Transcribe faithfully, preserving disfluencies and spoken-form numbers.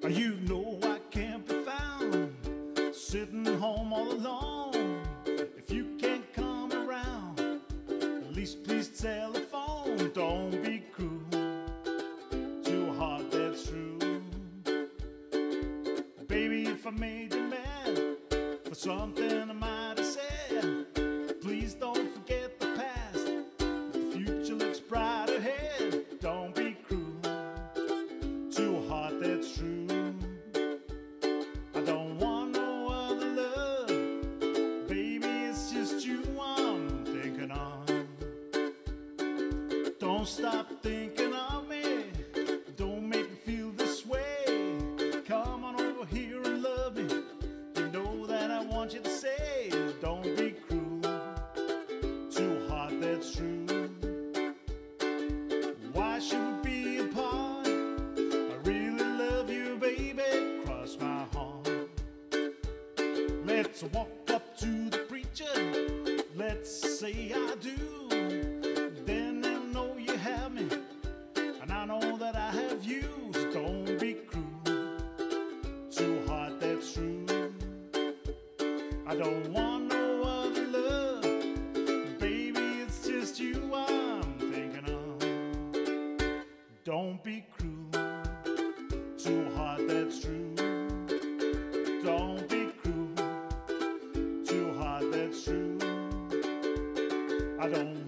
You know I can't be found sitting home all alone. If you can't come around, at least please telephone. Don't be cruel to a heart that's true. Baby, if I made you mad for something I might have said, please don't forget the past. The future looks bright ahead. Don't be cruel to a heart that's true. I don't want no other love, baby, it's just you I'm thinking of. Don't stop thinking of me, don't make me feel this way. Come on over here and love me, you know that I want you to say. Don't be cruel to a heart that's true. Why should we be apart? I really love you, baby, cross my heart. Let's walk up to the preacher, let's say I do. Then they'll know you have me, and I know that I have you. So don't be cruel to a heart that's true. I don't want no other love, baby, it's just you I'm thinking of. Don't be cruel to a heart that's true. Don't be cruel to a heart that's true. I don't